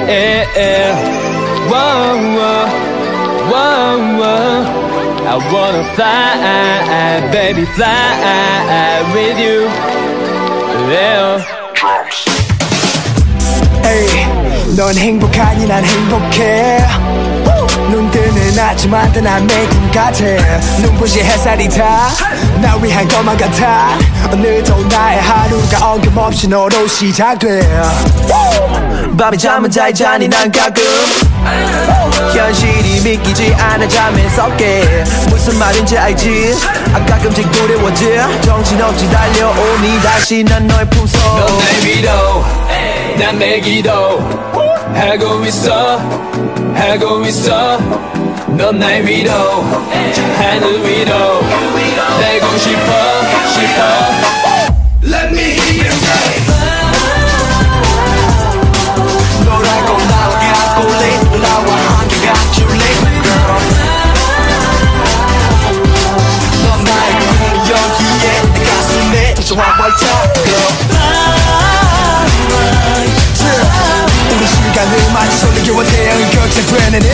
Whoa, whoa, whoa, whoa. I wanna fly, baby, fly with you. Yeah. Hey, 넌 행복하니 난 행복해. 눈 뜨는 아침마다 난 매일 같아. 눈부신 햇살이 다 날 위한 것만 같아. 오늘도 나의 하루가 어김없이 너로 시작돼. 밤에 잠은 잘 자니 난 가끔 현실이 믿기지 않아 잠에서 깨. 무슨 말인지 알지? 가끔씩 두려워져. 정신없이 달려오니 다시 난 너의 품속. 넌 날 믿어 난 매일 기도 하고 있어 하고 있어. 넌 날 믿어 저 하늘 위로 날고 싶어 싶어. Let me hear you say 너라고 나와 가볼래. 나와 함께 가줄래 girl. 넌 나의 꿈이 여기에 내 가슴에 좋아 발차 girl. 우리 시간을 마치 설레게와 태양이 교체되는 it.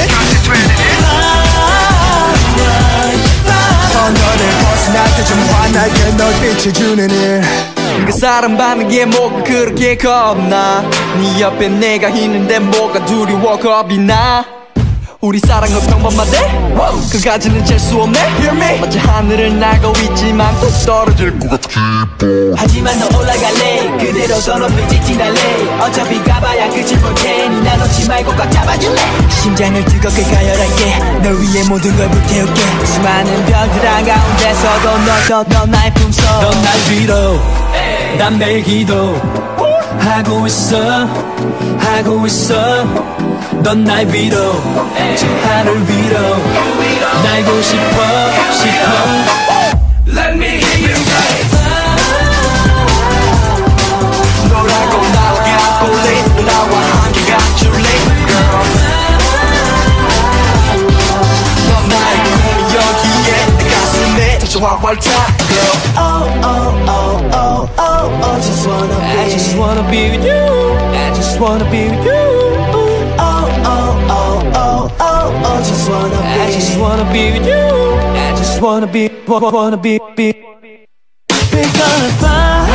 터널을 벗어날 때 좀 환하게 널 비춰주는 it. 그 사랑받는 게 뭐가 그렇게 겁나. 네 옆에 내가 있는데 뭐가 두려워 겁이 나. 우리 사랑은 평범하대 그까지는 잴 수 없네. Hear me? 마치 하늘을 날고 있지만 또 떨어질 것 같아. 하지만 너 올라갈래. 그대로 더 높이 직진할래. 어차피 가봐야 끝일 볼 테니 나 놓지 말고 꽉 잡아줄래. 심장을 뜨겁게 가열할게. 널 위해 모든 걸 불태울게. 수많은 별들 한가운데서도 넌 나의 품속. 넌 날 믿어 난 매일 기도 하고 있어 하고 있어. 넌 날 믿어 저 하늘 위로 날고 싶어 싶어. Let me hear you say 너라고 나와 가볼래. 나와 함께 가줄래 girl. 넌 나의 꿈이 여기에 내 가슴에 좋아 발차 girl. Oh oh oh oh oh oh. Just wanna be. I just wanna be with you. I just wanna be with you. Oh oh oh oh oh oh. Just wanna be. I just wanna be with you. I just wanna be. We're gonna fly.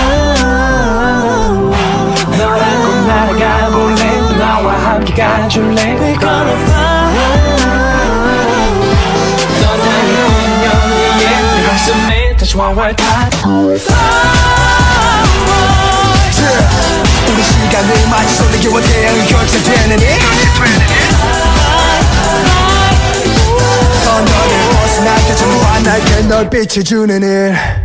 너라고 날아가볼래. 나와 함께 가줄래. We're gonna fly. 넌 나의 운명이에 내 가슴에 다시 활활 우리 시간을 마치 설레게와 태양이 교체되는 it. 터널을 벗어날 때 좀 환하게 널 비춰주는 it.